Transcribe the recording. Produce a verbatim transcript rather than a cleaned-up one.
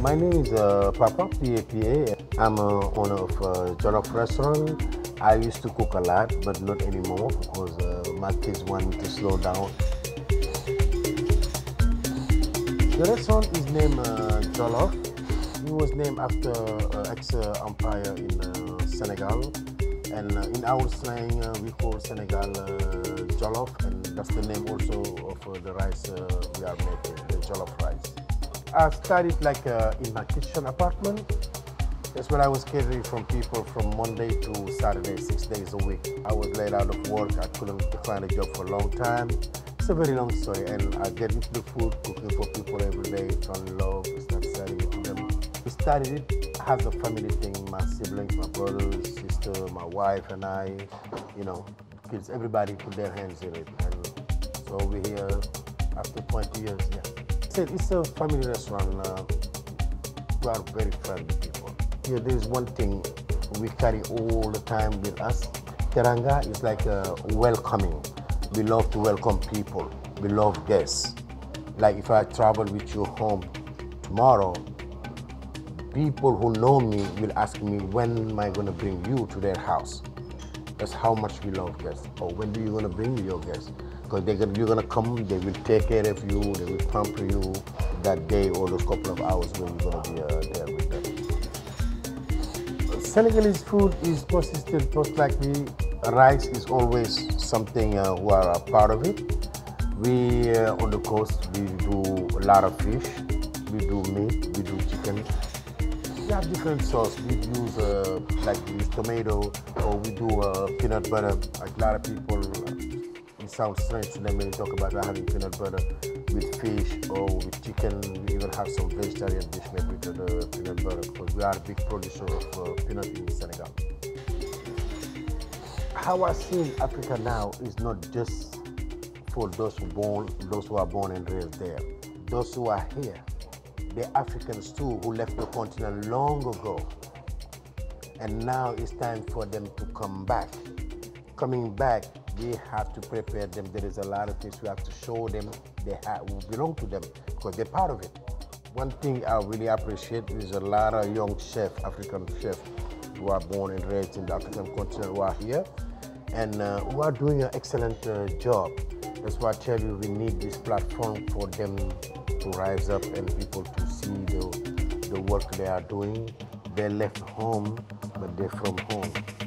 My name is uh, Papa, P A P A. I'm a owner of a Jollof restaurant. I used to cook a lot, but not anymore because uh, my kids want me to slow down. The restaurant is named uh, Jollof. It was named after uh, ex-empire in uh, Senegal. And uh, in our slang, uh, we call Senegal uh, Jollof, and that's the name also of uh, the rice uh, we are making, the Jollof rice. I started like uh, in my kitchen apartment. That's when I was catering from people from Monday to Saturday, six days a week. I was laid out of work. I couldn't find a job for a long time. It's a very long story, and I get into the food, cooking for people every day, fell in love, start selling it to them. We started it as a family thing. My siblings, my brothers, sister, my wife, and I, you know, kids, everybody put their hands in it. And so we're here after twenty years, yeah. It's a family restaurant. Uh, we are very friendly people. Here, there's one thing we carry all the time with us. Teranga is like a welcoming. We love to welcome people. We love guests. Like if I travel with you home tomorrow, people who know me will ask me, when am I going to bring you to their house? That's how much we love guests. Or when are you going to bring me your guests? Because they're gonna, you're going to come, they will take care of you, they will pamper you that day or those couple of hours when you're going to be uh, there with them. Senegalese food is consistent, most likely. Rice is always something uh, we are a part of it. We, uh, on the coast, we do a lot of fish. We do meat, we do chicken. We have different sauce. We use uh, like we use tomato, or we do uh, peanut butter. Like a lot of people, it sounds strange to them when you talk about having peanut butter with fish or with chicken. We even have some vegetarian dish made with the peanut butter because we are a big producer of uh, peanut in Senegal. How I see Africa now is not just for those who born, those who are born and raised there. Those who are here, the Africans too, who left the continent long ago, and now it's time for them to come back. Coming back, we have to prepare them. There is a lot of things we have to show them they have, who belong to them because they're part of it. One thing I really appreciate is a lot of young chefs, African chefs, who are born and raised in the African continent who are here and uh, who are doing an excellent uh, job. That's why I tell you we need this platform for them to rise up and people to see the, the work they are doing. They left home, but they're from home.